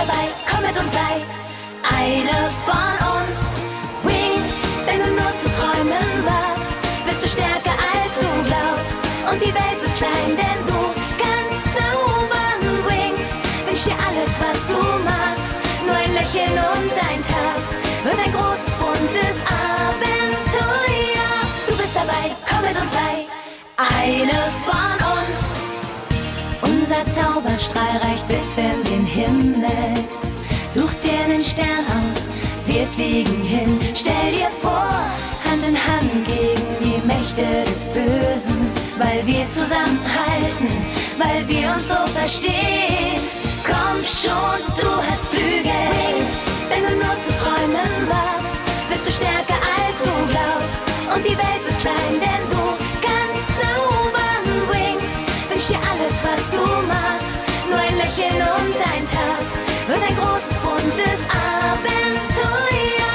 dabei, komm mit und sei eine von uns. Wings, wenn du nur zu träumen wagst, bist du stärker als du glaubst. Und die Welt wird klein, denn du kannst zaubern. Wings, wünsch dir alles, was du magst. Nur ein Lächeln und ein Tag wird ein großes, buntes Abenteuer. Du bist dabei, komm mit und sei eine von uns. Unser Zauberstrahl reicht bis in den Himmel. Such dir einen Stern aus, wir fliegen hin. Stell dir vor, Hand in Hand gegen die Mächte des Bösen. Weil wir zusammenhalten, weil wir uns so verstehen. Komm schon, du hast Flügel. Wings, wenn du nur zu träumen wagst, bist du stärker als du glaubst. Und die Welt wird klein, denn du kannst zaubern. Wings, wünsch dir alles, was du magst. Nur ein Lächeln und ein Tag wird ein großes, buntes Abenteuer.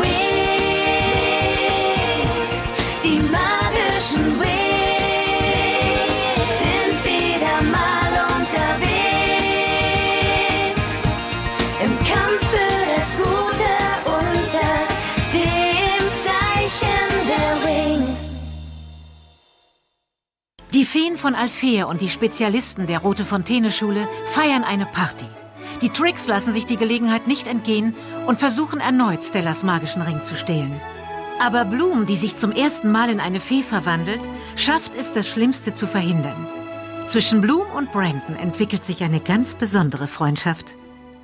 Wings, die magischen Wings sind wieder mal unterwegs. Im Kampf für das Gute unter dem Zeichen der Wings. Die Feen von Alfea und die Spezialisten der Rote Fontäne-Schule feiern eine Party. Die Tricks lassen sich die Gelegenheit nicht entgehen und versuchen erneut Stellas magischen Ring zu stehlen. Aber Bloom, die sich zum ersten Mal in eine Fee verwandelt, schafft es, das Schlimmste zu verhindern. Zwischen Bloom und Brandon entwickelt sich eine ganz besondere Freundschaft.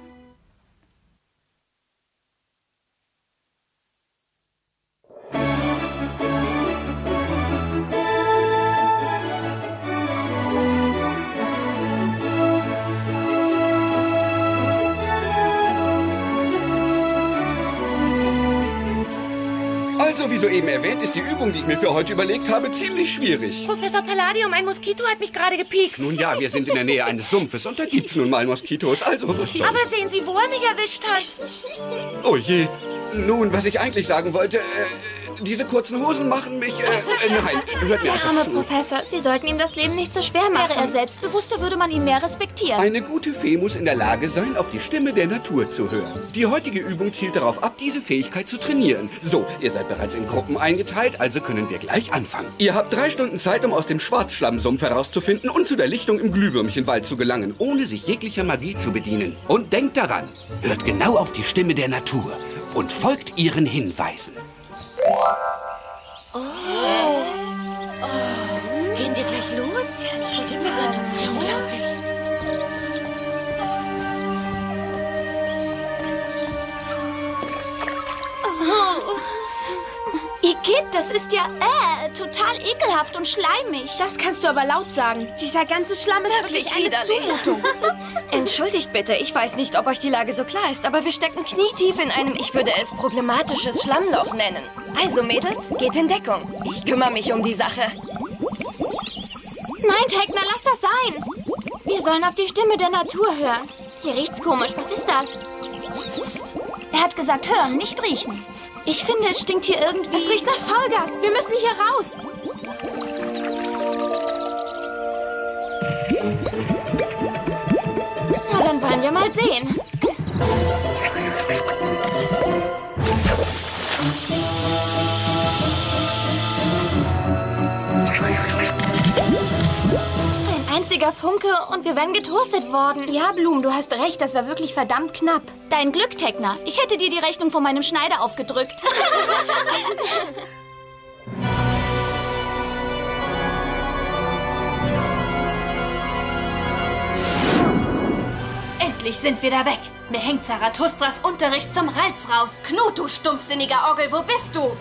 Also, wie soeben erwähnt, ist die Übung, die ich mir für heute überlegt habe, ziemlich schwierig. Professor Palladium, ein Moskito hat mich gerade gepiekst. Nun ja, wir sind in der Nähe eines Sumpfes und da gibt's nun mal Moskitos, also was soll's. Aber sehen Sie, wo er mich erwischt hat. Oh je. Nun, was ich eigentlich sagen wollte, diese kurzen Hosen machen mich, nein, hört mir Der arme einfach zu. Professor, Sie sollten ihm das Leben nicht so schwer machen. Wäre er selbstbewusster, würde man ihn mehr respektieren. Eine gute Fee muss in der Lage sein, auf die Stimme der Natur zu hören. Die heutige Übung zielt darauf ab, diese Fähigkeit zu trainieren. So, ihr seid bereits in Gruppen eingeteilt, also können wir gleich anfangen. Ihr habt 3 Stunden Zeit, um aus dem Schwarzschlammsumpf herauszufinden und zu der Lichtung im Glühwürmchenwald zu gelangen, ohne sich jeglicher Magie zu bedienen. Und denkt daran, hört genau auf die Stimme der Natur und folgt ihren Hinweisen. Gehen wir gleich los? Ja, die Stimme der Natur. Igitt, das ist ja total ekelhaft und schleimig. Das kannst du aber laut sagen. Dieser ganze Schlamm ist wirklich eine Zumutung. Entschuldigt bitte, ich weiß nicht, ob euch die Lage so klar ist, aber wir stecken knietief in einem, ich würde es problematisches Schlammloch nennen. Also Mädels, geht in Deckung. Ich kümmere mich um die Sache. Nein, Tekna, lass das sein. Wir sollen auf die Stimme der Natur hören. Hier riecht's komisch. Was ist das? Er hat gesagt, hören, nicht riechen. Ich finde, es stinkt hier irgendwie... Es riecht nach Fahrgas. Wir müssen hier raus. Na, dann wollen wir mal sehen. Ein einziger Funke und wir wären getoastet worden. Ja, Bloom, du hast recht, das war wirklich verdammt knapp. Dein Glück, Tekna. Ich hätte dir die Rechnung von meinem Schneider aufgedrückt. Endlich sind wir da weg. Mir hängt Zarathustras Unterricht zum Hals raus. Knut, du stumpfsinniger Orgel, wo bist du?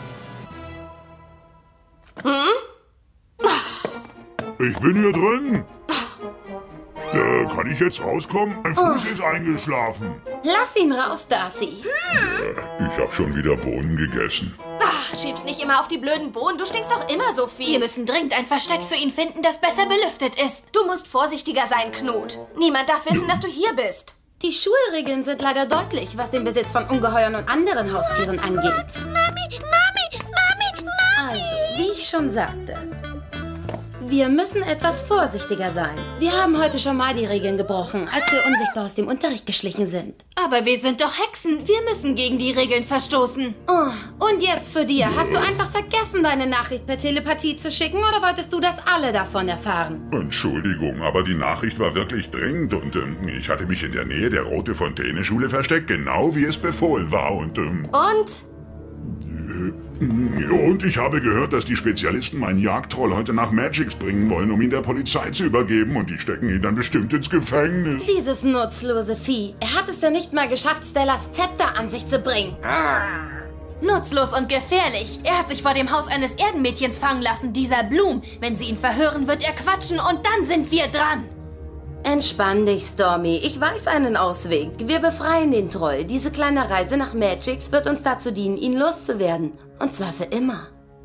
Ich bin hier drin. Kann ich jetzt rauskommen? Mein Fuß ist eingeschlafen. Lass ihn raus, Darcy. Ich habe schon wieder Bohnen gegessen. Ach, schieb's nicht immer auf die blöden Bohnen. Du stinkst doch immer so viel. Wir müssen dringend ein Versteck für ihn finden, das besser belüftet ist. Du musst vorsichtiger sein, Knut. Niemand darf wissen, dass du hier bist. Die Schulregeln sind leider deutlich, was den Besitz von Ungeheuern und anderen Haustieren angeht. Mami! Also, wie ich schon sagte, Wir müssen etwas vorsichtiger sein. Wir haben heute schon mal die Regeln gebrochen, als wir unsichtbar aus dem Unterricht geschlichen sind. Aber wir sind doch Hexen. Wir müssen gegen die Regeln verstoßen. Oh, und jetzt zu dir. Hast du einfach vergessen, deine Nachricht per Telepathie zu schicken oder wolltest du, dass alle davon erfahren? Entschuldigung, aber die Nachricht war wirklich dringend und ich hatte mich in der Nähe der Rote Fontäne-Schule versteckt, genau wie es befohlen war und ich habe gehört, dass die Spezialisten meinen Jagdtroll heute nach Magix bringen wollen, um ihn der Polizei zu übergeben. Und die stecken ihn dann bestimmt ins Gefängnis. Dieses nutzlose Vieh. Er hat es ja nicht mal geschafft, Stellas Zepter an sich zu bringen. Nutzlos und gefährlich. Er hat sich vor dem Haus eines Erdenmädchens fangen lassen, dieser Bloom. Wenn sie ihn verhören, wird er quatschen und dann sind wir dran. Entspann dich, Stormy. Ich weiß einen Ausweg. Wir befreien den Troll. Diese kleine Reise nach Magix wird uns dazu dienen, ihn loszuwerden. Und zwar für immer.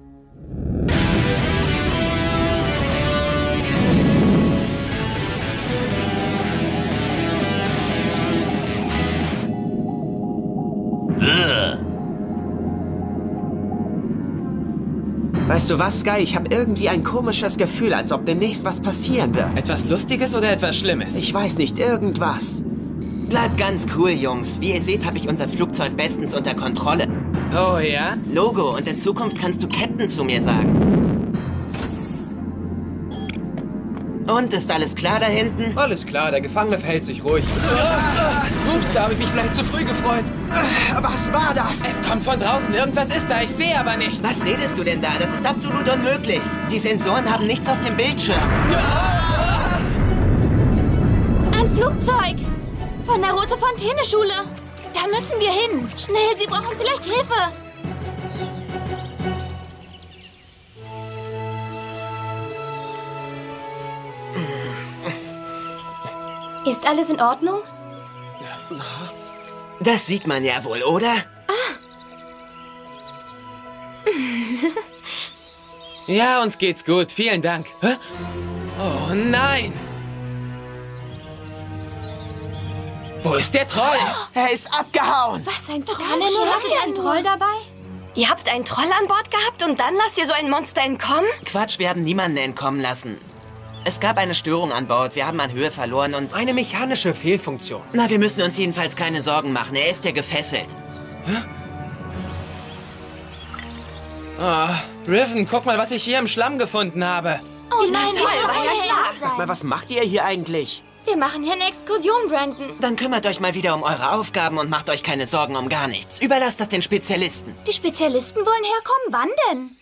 Weißt du was, Sky? Ich habe irgendwie ein komisches Gefühl, als ob demnächst was passieren wird. Etwas Lustiges oder etwas Schlimmes? Ich weiß nicht, irgendwas. Bleibt ganz cool, Jungs. Wie ihr seht, habe ich unser Flugzeug bestens unter Kontrolle. Oh ja? Logo, und in Zukunft kannst du Captain zu mir sagen. Und, ist alles klar da hinten? Alles klar, der Gefangene verhält sich ruhig. Ups, da habe ich mich vielleicht zu früh gefreut. Was war das? Es kommt von draußen, irgendwas ist da, ich sehe aber nichts. Was redest du denn da? Das ist absolut unmöglich. Die Sensoren haben nichts auf dem Bildschirm. Ein Flugzeug! Von der Rote Fontäne-Schule. Da müssen wir hin. Schnell, sie brauchen vielleicht Hilfe. Ist alles in Ordnung? Das sieht man ja wohl, oder? Ja, uns geht's gut, vielen Dank. Hä? Oh nein! Wo ist der Troll? Er ist abgehauen. Was, ein Troll? Kann er nur Hattet ihr einen Troll dabei? Ihr habt einen Troll an Bord gehabt und dann lasst ihr so ein Monster entkommen? Quatsch, wir haben niemanden entkommen lassen. Es gab eine Störung an Bord, wir haben an Höhe verloren und... Eine mechanische Fehlfunktion. Na, wir müssen uns jedenfalls keine Sorgen machen, er ist ja gefesselt. Oh, Riven, guck mal, was ich hier im Schlamm gefunden habe. Oh nein, Sag mal, was macht ihr hier eigentlich? Wir machen hier eine Exkursion, Brandon. Dann kümmert euch mal wieder um eure Aufgaben und macht euch keine Sorgen um gar nichts. Überlasst das den Spezialisten. Die Spezialisten wollen herkommen. Wann denn?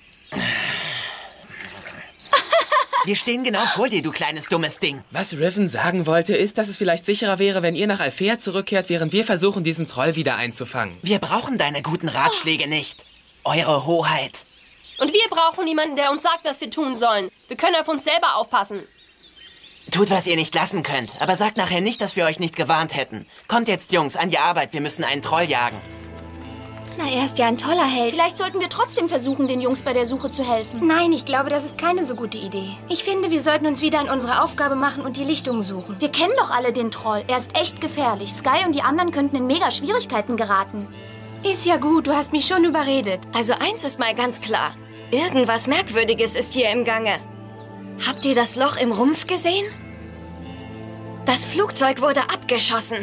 Wir stehen genau vor dir, du kleines dummes Ding. Was Riven sagen wollte, ist, dass es vielleicht sicherer wäre, wenn ihr nach Alfea zurückkehrt, während wir versuchen, diesen Troll wieder einzufangen. Wir brauchen deine guten Ratschläge nicht. Eure Hoheit. Und wir brauchen niemanden, der uns sagt, was wir tun sollen. Wir können auf uns selber aufpassen. Tut, was ihr nicht lassen könnt, aber sagt nachher nicht, dass wir euch nicht gewarnt hätten. Kommt jetzt, Jungs, an die Arbeit, wir müssen einen Troll jagen. Na, er ist ja ein toller Held. Vielleicht sollten wir trotzdem versuchen, den Jungs bei der Suche zu helfen. Nein, ich glaube, das ist keine so gute Idee. Ich finde, wir sollten uns wieder an unsere Aufgabe machen und die Lichtung suchen. Wir kennen doch alle den Troll. Er ist echt gefährlich. Sky und die anderen könnten in mega Schwierigkeiten geraten. Ist ja gut, du hast mich schon überredet. Also eins ist mal ganz klar. Irgendwas Merkwürdiges ist hier im Gange. Habt ihr das Loch im Rumpf gesehen? Das Flugzeug wurde abgeschossen.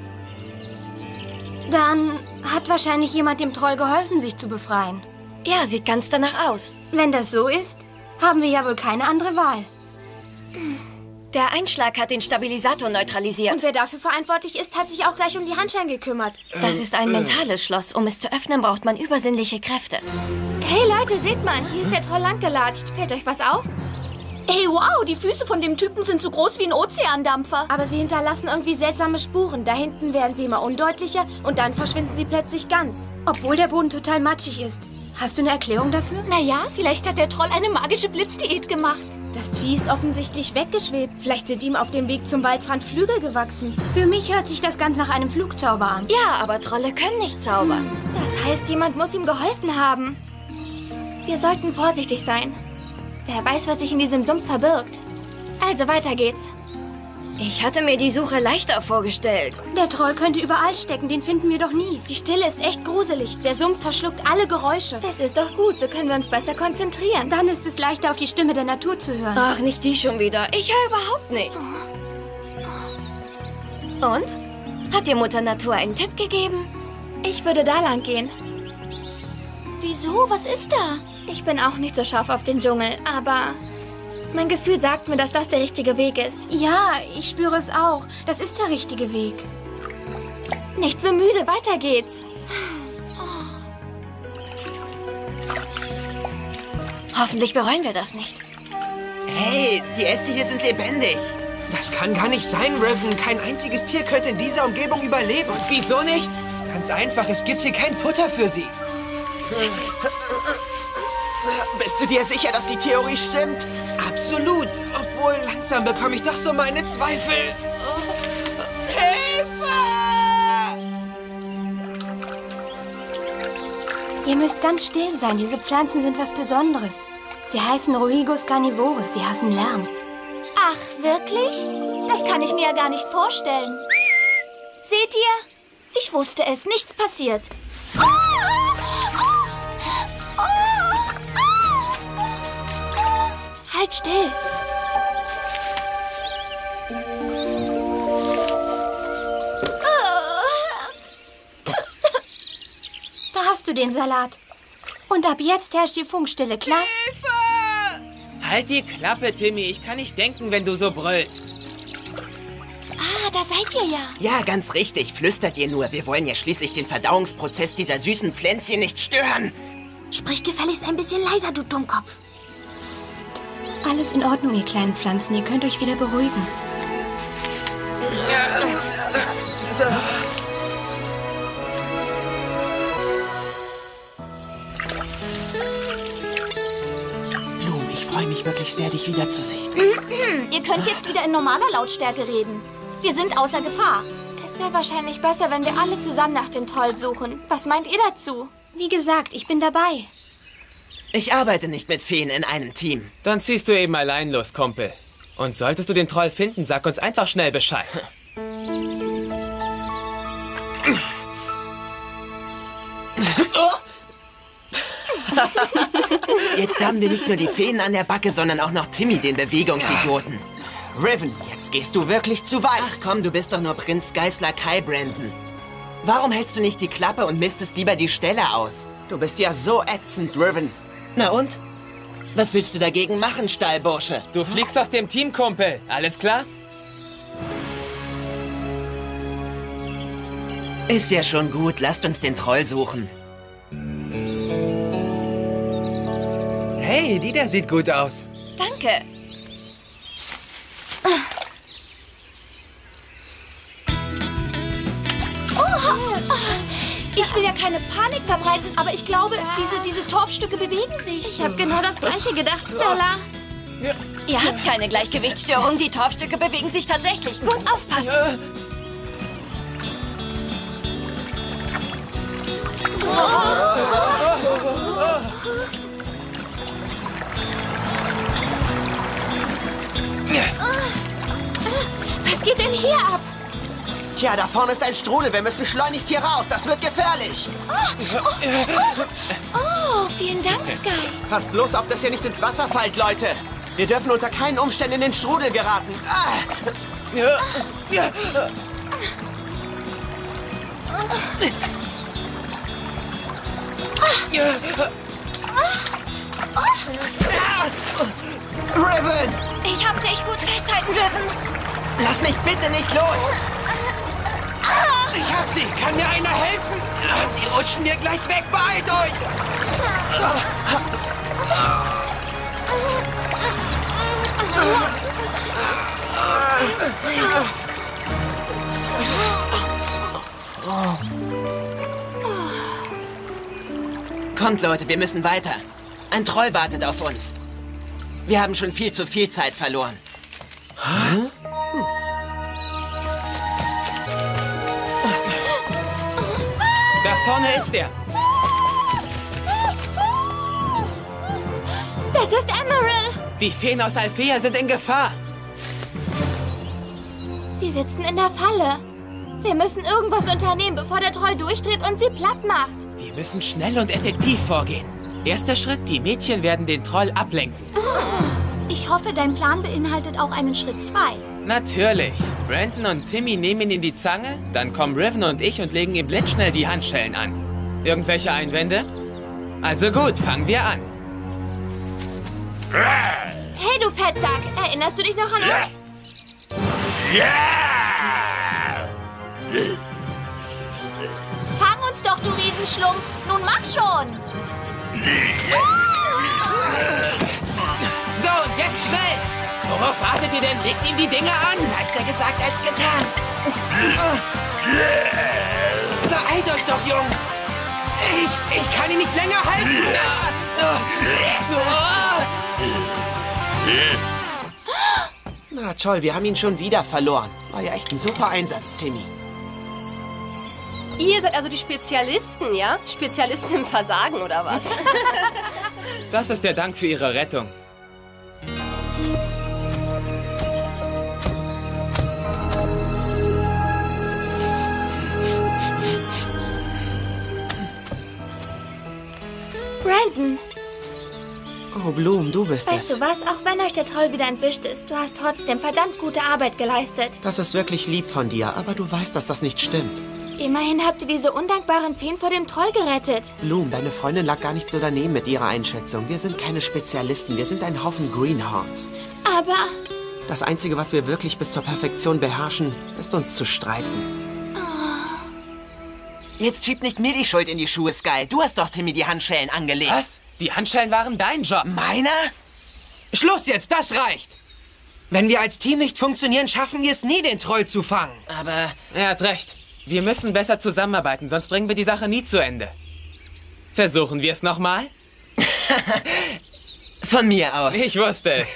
Dann hat wahrscheinlich jemand dem Troll geholfen, sich zu befreien. Ja, sieht ganz danach aus. Wenn das so ist, haben wir ja wohl keine andere Wahl. Der Einschlag hat den Stabilisator neutralisiert. Und wer dafür verantwortlich ist, hat sich auch gleich um die Handschellen gekümmert. Das ist ein mentales Schloss. Um es zu öffnen, braucht man übersinnliche Kräfte. Hey Leute, seht mal, hier ist der Troll langgelatscht. Fällt euch was auf? Ey, wow, die Füße von dem Typen sind so groß wie ein Ozeandampfer. Aber sie hinterlassen irgendwie seltsame Spuren. Da hinten werden sie immer undeutlicher und dann verschwinden sie plötzlich ganz. Obwohl der Boden total matschig ist. Hast du eine Erklärung dafür? Naja, vielleicht hat der Troll eine magische Blitzdiät gemacht. Das Vieh ist offensichtlich weggeschwebt. Vielleicht sind ihm auf dem Weg zum Waldrand Flügel gewachsen. Für mich hört sich das ganz nach einem Flugzauber an. Ja, aber Trolle können nicht zaubern. Das heißt, jemand muss ihm geholfen haben. Wir sollten vorsichtig sein. Wer weiß, was sich in diesem Sumpf verbirgt. Also weiter geht's. Ich hatte mir die Suche leichter vorgestellt. Der Troll könnte überall stecken, den finden wir doch nie. Die Stille ist echt gruselig. Der Sumpf verschluckt alle Geräusche. Das ist doch gut, so können wir uns besser konzentrieren. Dann ist es leichter, auf die Stimme der Natur zu hören. Ach, nicht die schon wieder. Ich höre überhaupt nichts. Und? Hat dir Mutter Natur einen Tipp gegeben? Ich würde da lang gehen. Wieso? Was ist da? Ich bin auch nicht so scharf auf den Dschungel, aber mein Gefühl sagt mir, dass das der richtige Weg ist. Ja, ich spüre es auch. Das ist der richtige Weg. Nicht so müde, weiter geht's. Hoffentlich bereuen wir das nicht. Hey, die Äste hier sind lebendig. Das kann gar nicht sein, Revan. Kein einziges Tier könnte in dieser Umgebung überleben. Und wieso nicht? Ganz einfach, es gibt hier kein Futter für sie. Bist du dir sicher, dass die Theorie stimmt? Absolut. Obwohl, langsam bekomme ich doch so meine Zweifel. Hilfe! Ihr müsst ganz still sein. Diese Pflanzen sind was Besonderes. Sie heißen Rhuigos carnivorus. Sie hassen Lärm. Ach, wirklich? Das kann ich mir ja gar nicht vorstellen. Seht ihr? Ich wusste es. Nichts passiert. Halt still. Da hast du den Salat. Und ab jetzt herrscht die Funkstille, klar? Halt die Klappe, Timmy. Ich kann nicht denken, wenn du so brüllst. Ah, da seid ihr ja. Ja, ganz richtig. Flüstert ihr nur. Wir wollen ja schließlich den Verdauungsprozess dieser süßen Pflänzchen nicht stören. Sprich gefälligst ein bisschen leiser, du Dummkopf. Psst. Alles in Ordnung, ihr kleinen Pflanzen. Ihr könnt euch wieder beruhigen. Bloom, ich freue mich wirklich sehr, dich wiederzusehen. Ihr könnt jetzt wieder in normaler Lautstärke reden. Wir sind außer Gefahr. Es wäre wahrscheinlich besser, wenn wir alle zusammen nach dem Troll suchen. Was meint ihr dazu? Wie gesagt, ich bin dabei. Ich arbeite nicht mit Feen in einem Team. Dann ziehst du eben allein los, Kumpel. Und solltest du den Troll finden, sag uns einfach schnell Bescheid. Jetzt haben wir nicht nur die Feen an der Backe, sondern auch noch Timmy, den Bewegungsidioten. Revan, jetzt gehst du wirklich zu weit. Ach komm, du bist doch nur Prinz Geisler Kai Brandon. Warum hältst du nicht die Klappe und mistest lieber die Stelle aus? Du bist ja so ätzend, Revan. Na und? Was willst du dagegen machen, Stallbursche? Du fliegst aus dem Team, Kumpel. Alles klar? Ist ja schon gut. Lasst uns den Troll suchen. Hey, die da sieht gut aus. Danke. Ich will ja keine Panik verbreiten, aber ich glaube, diese Torfstücke bewegen sich. Ich habe genau das Gleiche gedacht, Stella. Ihr habt keine Gleichgewichtsstörung. Die Torfstücke bewegen sich tatsächlich. Gut aufpassen. Was geht denn hier ab? Tja, da vorne ist ein Strudel. Wir müssen schleunigst hier raus. Das wird gefährlich. Oh, vielen Dank, Sky. Passt bloß auf, dass ihr nicht ins Wasser fallt, Leute. Wir dürfen unter keinen Umständen in den Strudel geraten. Revan! Ich hab dich gut festhalten, Revan. Lass mich bitte nicht los! Ich hab sie. Kann mir einer helfen? Sie rutschen mir gleich weg. Beeilt euch! Kommt, Leute, wir müssen weiter. Ein Troll wartet auf uns. Wir haben schon viel zu viel Zeit verloren. Da vorne ist er. Das ist Emerald. Die Feen aus Alfea sind in Gefahr. Sie sitzen in der Falle. Wir müssen irgendwas unternehmen, bevor der Troll durchdreht und sie platt macht. Wir müssen schnell und effektiv vorgehen. Erster Schritt, die Mädchen werden den Troll ablenken. Ich hoffe, dein Plan beinhaltet auch einen Schritt 2. Natürlich. Brandon und Timmy nehmen ihn in die Zange, dann kommen Riven und ich und legen ihm blitzschnell die Handschellen an. Irgendwelche Einwände? Also gut, fangen wir an. Hey, du Fettsack, erinnerst du dich noch an uns? Fang uns doch, du Riesenschlumpf. Nun mach schon. So, und jetzt schnell. Worauf wartet ihr denn? Legt ihm die Dinger an. Leichter gesagt als getan. Beeilt euch doch, Jungs. Ich kann ihn nicht länger halten. Na toll, wir haben ihn schon wieder verloren. War ja echt ein super Einsatz, Timmy. Ihr seid also die Spezialisten, ja? Spezialisten im Versagen, oder was? Das ist der Dank für Ihre Rettung. Brandon, Oh, Bloom, du bist weißt du was? Auch wenn euch der Troll wieder entwischt ist, du hast trotzdem verdammt gute Arbeit geleistet. Das ist wirklich lieb von dir, aber du weißt, dass das nicht stimmt. Immerhin habt ihr diese undankbaren Feen vor dem Troll gerettet. Bloom, deine Freundin lag gar nicht so daneben mit ihrer Einschätzung. Wir sind keine Spezialisten, wir sind ein Haufen Greenhorns. Aber Das Einzige, was wir wirklich bis zur Perfektion beherrschen, ist uns zu streiten. Jetzt schieb nicht mir die Schuld in die Schuhe, Sky. Du hast doch Timmy die Handschellen angelegt. Was? Die Handschellen waren dein Job. Meiner? Schluss jetzt, das reicht. Wenn wir als Team nicht funktionieren, schaffen wir es nie, den Troll zu fangen. Aber Er hat recht. Wir müssen besser zusammenarbeiten, sonst bringen wir die Sache nie zu Ende. Versuchen wir es nochmal? von mir aus. Ich wusste es.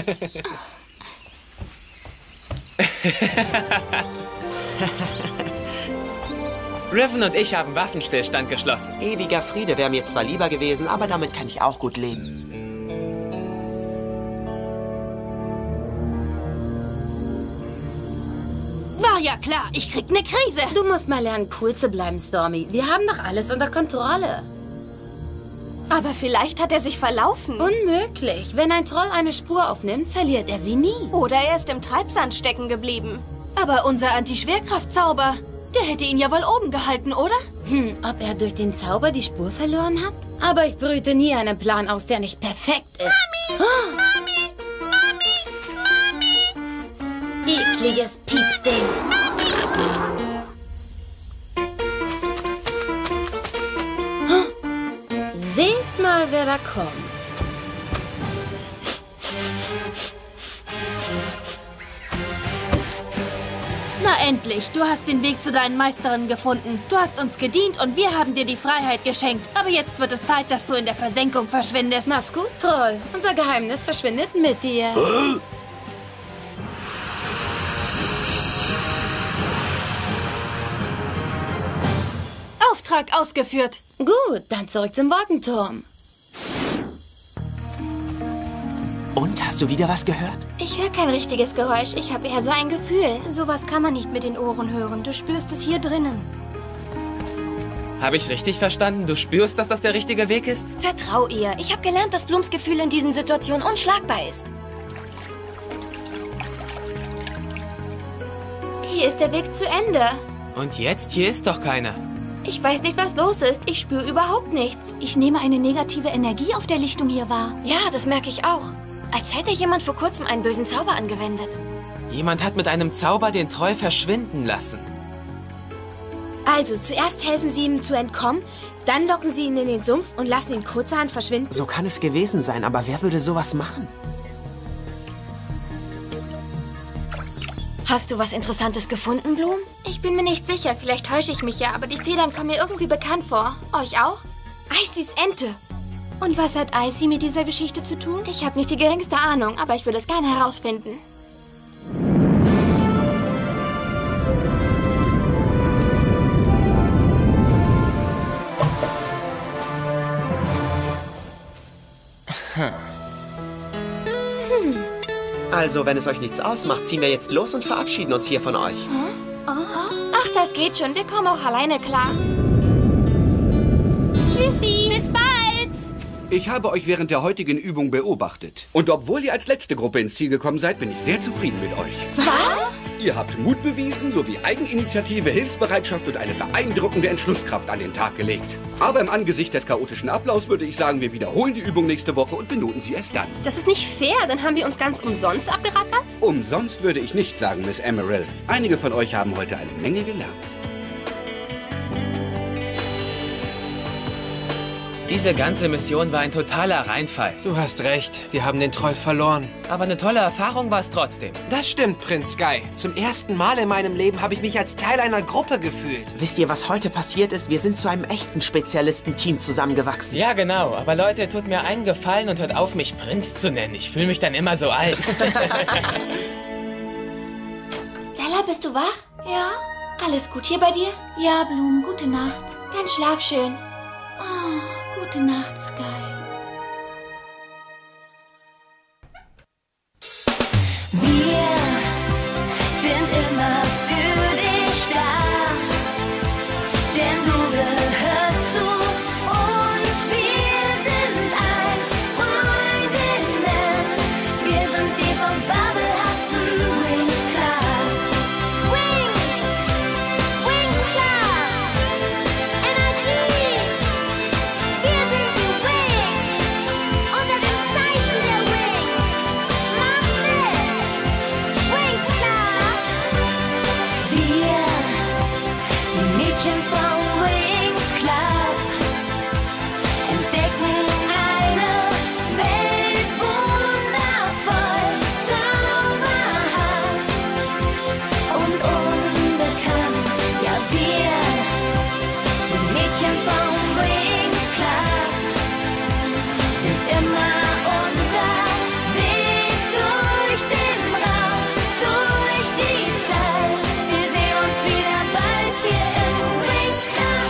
Riven und ich haben Waffenstillstand geschlossen. Ewiger Friede wäre mir zwar lieber gewesen, aber damit kann ich auch gut leben. War ja klar, ich krieg ne Krise. Du musst mal lernen, cool zu bleiben, Stormy. Wir haben doch alles unter Kontrolle. Aber vielleicht hat er sich verlaufen. Unmöglich. Wenn ein Troll eine Spur aufnimmt, verliert er sie nie. Oder er ist im Treibsand stecken geblieben. Aber unser Anti-Schwerkraftzauber, der hätte ihn ja wohl oben gehalten, oder? Ob er durch den Zauber die Spur verloren hat? Aber ich brüte nie einen Plan aus, der nicht perfekt ist. Mami! Ekliges Piepsding. Seht mal, wer da kommt. Na endlich, du hast den Weg zu deinen Meisterinnen gefunden. Du hast uns gedient und wir haben dir die Freiheit geschenkt. Aber jetzt wird es Zeit, dass du in der Versenkung verschwindest. Mach's gut, Troll. Unser Geheimnis verschwindet mit dir. Auftrag ausgeführt. Gut, dann zurück zum Wolkenturm. Und, hast du wieder was gehört? Ich höre kein richtiges Geräusch. Ich habe eher so ein Gefühl. Sowas kann man nicht mit den Ohren hören. Du spürst es hier drinnen. Habe ich richtig verstanden? Du spürst, dass das der richtige Weg ist? Vertrau ihr. Ich habe gelernt, dass Blooms Gefühl in diesen Situationen unschlagbar ist. Hier ist der Weg zu Ende. Und jetzt? Hier ist doch keiner. Ich weiß nicht, was los ist. Ich spüre überhaupt nichts. Ich nehme eine negative Energie auf der Lichtung hier wahr. Ja, das merke ich auch. Als hätte jemand vor kurzem einen bösen Zauber angewendet. Jemand hat mit einem Zauber den Troll verschwinden lassen. Also, zuerst helfen Sie ihm zu entkommen, dann locken Sie ihn in den Sumpf und lassen ihn kurzerhand verschwinden. So kann es gewesen sein, aber wer würde sowas machen? Hast du was Interessantes gefunden, Bloom? Ich bin mir nicht sicher. Vielleicht täusche ich mich ja, aber die Federn kommen mir irgendwie bekannt vor. Euch auch? Icys Ente. Und was hat Icy mit dieser Geschichte zu tun? Ich habe nicht die geringste Ahnung, aber ich würde es gerne herausfinden. Also, wenn es euch nichts ausmacht, ziehen wir jetzt los und verabschieden uns hier von euch. Ach, das geht schon. Wir kommen auch alleine klar. Tschüssi. Bis bald. Ich habe euch während der heutigen Übung beobachtet. Und obwohl ihr als letzte Gruppe ins Ziel gekommen seid, bin ich sehr zufrieden mit euch. Was? Ihr habt Mut bewiesen, sowie Eigeninitiative, Hilfsbereitschaft und eine beeindruckende Entschlusskraft an den Tag gelegt. Aber im Angesicht des chaotischen Ablaufs würde ich sagen, wir wiederholen die Übung nächste Woche und benoten sie erst dann. Das ist nicht fair, dann haben wir uns ganz umsonst abgerackert? Umsonst würde ich nicht sagen, Miss Emerald. Einige von euch haben heute eine Menge gelernt. Diese ganze Mission war ein totaler Reinfall. Du hast recht, wir haben den Troll verloren. Aber eine tolle Erfahrung war es trotzdem. Das stimmt, Prinz Sky. Zum ersten Mal in meinem Leben habe ich mich als Teil einer Gruppe gefühlt. Wisst ihr, was heute passiert ist? Wir sind zu einem echten Spezialistenteam zusammengewachsen. Ja, genau. Aber Leute, tut mir einen Gefallen und hört auf, mich Prinz zu nennen. Ich fühle mich dann immer so alt. Stella, bist du wach? Ja? Alles gut hier bei dir? Ja, Blumen, gute Nacht. Dann schlaf schön. Oh, gute Nacht, Sky. Wir sind immer für dich da, denn du gehörst zu uns. Wir sind eins, Freundinnen. Wir sind die vom fabelhaften Wings Club. Wings Club. Energie. Wir sind die Wings. Unter dem Zeichen der Wings. Mach mit. Wings Club. Wir, die Mädchen vom Wings Club, entdecken eine Welt wundervoll, zauberhaft und unbekannt. Ja, wir, die Mädchen vom Wings Club, sind immer unterwegs durch den Raum, durch die Zeit. Wir sehen uns wieder bald hier im Wings Club.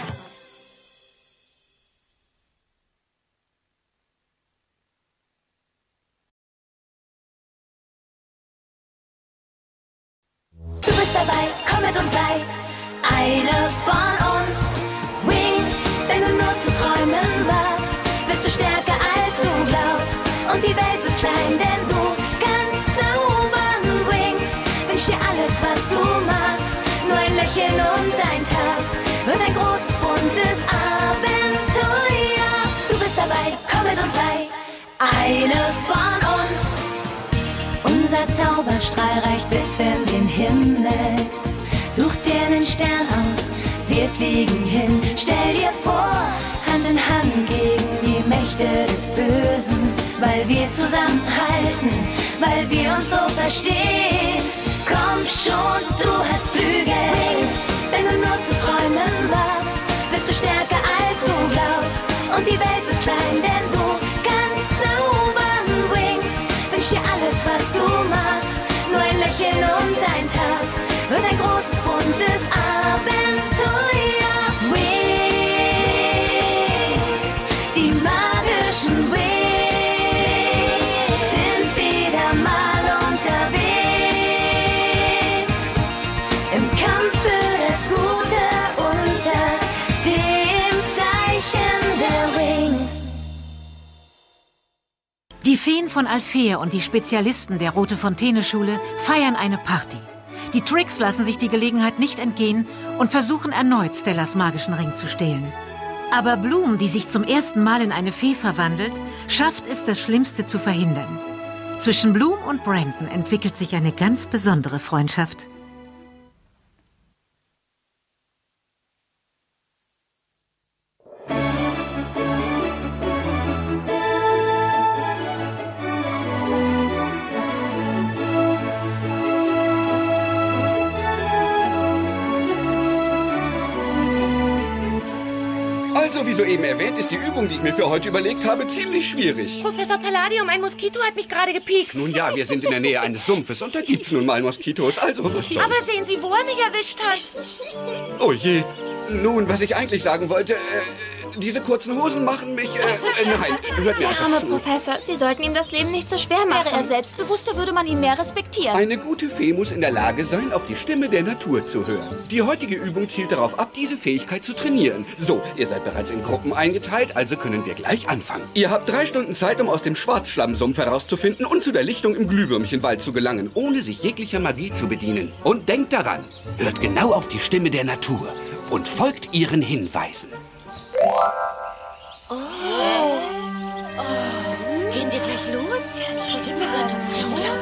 Du bist dabei, komm mit und sei eine von uns. Wings, wenn du nur zu träumen wagst, bist du stärker als du glaubst. Und die Welt wird klein, denn du kannst zaubern. Wings, wünsch dir alles, was du magst. Nur ein Lächeln und ein Tag wird ein großes, buntes Abenteuer. Du bist dabei, komm mit und sei eine von uns. Unser Zauberstrahl reicht bis in den Himmel. Such dir einen Stern aus, wir fliegen hin. Stell dir vor, Hand in Hand gegen die Mächte des Bösen. Weil wir zusammenhalten, weil wir uns so verstehen. Komm schon, du hast Flügel. Wings, wenn du nur zu träumen wagst, bist du stärker als du glaubst. Und die Welt wird klein, denn du kannst zaubern. Wings, wünsch dir alles, was du magst. Nur ein Lächeln und ein Tag wird ein großes, buntes Abenteuer. Wings, die magischen Wings sind wieder mal unterwegs. Im Kampf für das Gute unter dem Zeichen der Wings. Die Feen von Alfea und die Spezialisten der Rote Fontäne Schule feiern eine Party. Die Tricks lassen sich die Gelegenheit nicht entgehen und versuchen erneut Stellas magischen Ring zu stehlen. Aber Bloom, die sich zum ersten Mal in eine Fee verwandelt, schafft es, das Schlimmste zu verhindern. Zwischen Bloom und Brandon entwickelt sich eine ganz besondere Freundschaft. Also, wie soeben erwähnt, ist die Übung, die ich mir für heute überlegt habe, ziemlich schwierig. Professor Palladium, ein Moskito hat mich gerade gepiekst. Nun ja, wir sind in der Nähe eines Sumpfes und da gibt's nun mal Moskitos, also was soll's. Aber sehen Sie, wo er mich erwischt hat. Oh je. Nun, was ich eigentlich sagen wollte, diese kurzen Hosen machen mich... nein, hört mir einfach zu. Professor, Sie sollten ihm das Leben nicht so schwer machen. Wäre er selbstbewusster, würde man ihn mehr respektieren. Eine gute Fee muss in der Lage sein, auf die Stimme der Natur zu hören. Die heutige Übung zielt darauf ab, diese Fähigkeit zu trainieren. So, ihr seid bereits in Gruppen eingeteilt, also können wir gleich anfangen. Ihr habt 3 Stunden Zeit, um aus dem Schwarzschlammsumpf herauszufinden und zu der Lichtung im Glühwürmchenwald zu gelangen, ohne sich jeglicher Magie zu bedienen. Und denkt daran, hört genau auf die Stimme der Natur und folgt ihren Hinweisen. Gehen wir gleich los? Die Stimme der Natur.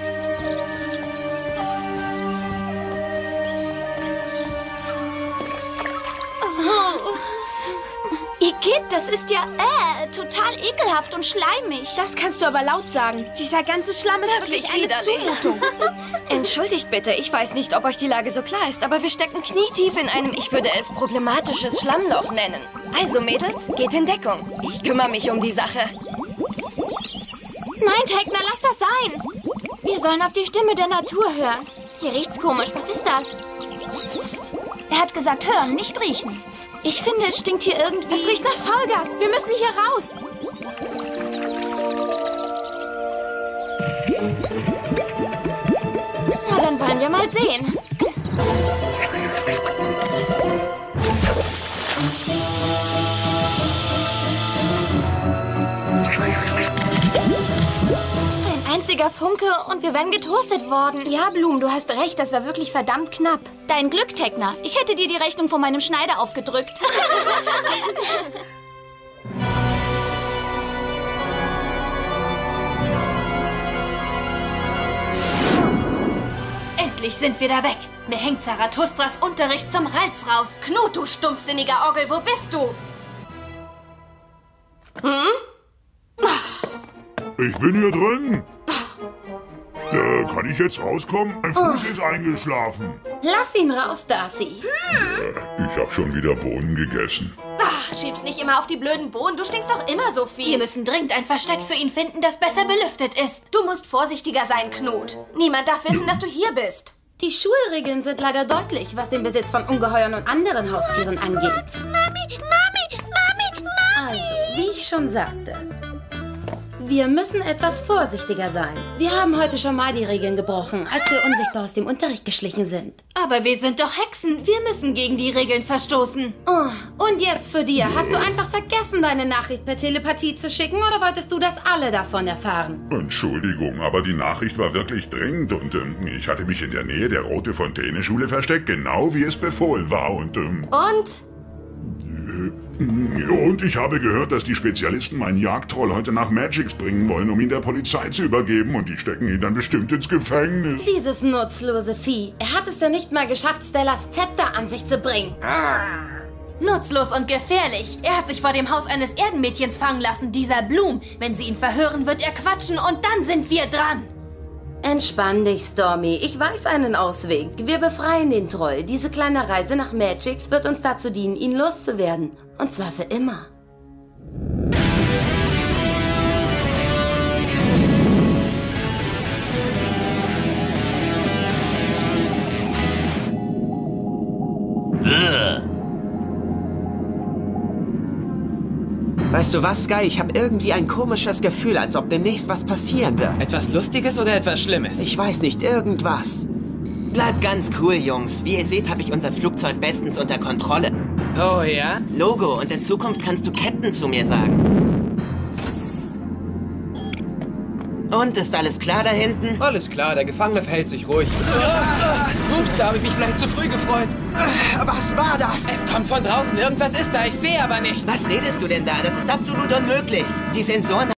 Igitt, das ist ja total ekelhaft und schleimig. Das kannst du aber laut sagen. Dieser ganze Schlamm ist wirklich eine Zumutung. Entschuldigt bitte, ich weiß nicht, ob euch die Lage so klar ist, aber wir stecken knietief in einem, ich würde es problematisches Schlammloch nennen. Also, Mädels, geht in Deckung. Ich kümmere mich um die Sache. Nein, Techner, lass das sein. Wir sollen auf die Stimme der Natur hören. Hier riecht's komisch. Was ist das? Er hat gesagt, hören, nicht riechen. Ich finde, es stinkt hier irgendwie... Es riecht nach Faulgas. Wir müssen hier raus. Na, dann wollen wir mal sehen. Ein einziger Funke und wir wären getoastet worden. Ja, Blum, du hast recht, das war wirklich verdammt knapp. Dein Glück, Techner. Ich hätte dir die Rechnung von meinem Schneider aufgedrückt. Endlich sind wir da weg. Mir hängt Zarathustras Unterricht zum Hals raus. Knut, du stumpfsinniger Orgel, wo bist du? Ich bin hier drin. Kann ich jetzt rauskommen? Mein Fuß ist eingeschlafen. Lass ihn raus, Darcy. Ich habe schon wieder Bohnen gegessen. Ach, schieb's nicht immer auf die blöden Bohnen. Du stinkst doch immer so viel. Wir müssen dringend ein Versteck für ihn finden, das besser belüftet ist. Du musst vorsichtiger sein, Knut. Niemand darf wissen, dass du hier bist. Die Schulregeln sind leider deutlich, was den Besitz von Ungeheuern und anderen Haustieren angeht. Mami! Also, wie ich schon sagte, wir müssen etwas vorsichtiger sein. Wir haben heute schon mal die Regeln gebrochen, als wir unsichtbar aus dem Unterricht geschlichen sind. Aber wir sind doch Hexen. Wir müssen gegen die Regeln verstoßen. Oh, und jetzt zu dir. Hast du einfach vergessen, deine Nachricht per Telepathie zu schicken, oder wolltest du, dass alle davon erfahren? Entschuldigung, aber die Nachricht war wirklich dringend und ich hatte mich in der Nähe der Rote-Fontäne-Schule versteckt, genau wie es befohlen war und... Und ich habe gehört, dass die Spezialisten meinen Jagdtroll heute nach Magix bringen wollen, um ihn der Polizei zu übergeben. Und die stecken ihn dann bestimmt ins Gefängnis. Dieses nutzlose Vieh. Er hat es ja nicht mal geschafft, Stellas Zepter an sich zu bringen. Nutzlos und gefährlich. Er hat sich vor dem Haus eines Erdenmädchens fangen lassen, dieser Blum. Wenn sie ihn verhören, wird er quatschen und dann sind wir dran. Entspann dich, Stormy. Ich weiß einen Ausweg. Wir befreien den Troll. Diese kleine Reise nach Magix wird uns dazu dienen, ihn loszuwerden. Und zwar für immer. Weißt du was, Sky? Ich habe irgendwie ein komisches Gefühl, als ob demnächst was passieren wird. Etwas Lustiges oder etwas Schlimmes? Ich weiß nicht, irgendwas. Bleibt ganz cool, Jungs. Wie ihr seht, habe ich unser Flugzeug bestens unter Kontrolle. Oh ja? Logo, und in Zukunft kannst du Captain zu mir sagen. Und, ist alles klar da hinten? Alles klar, der Gefangene verhält sich ruhig. Ups, da habe ich mich vielleicht zu früh gefreut. Was war das? Es kommt von draußen, irgendwas ist da, ich sehe aber nichts. Was redest du denn da? Das ist absolut unmöglich. Die Sensoren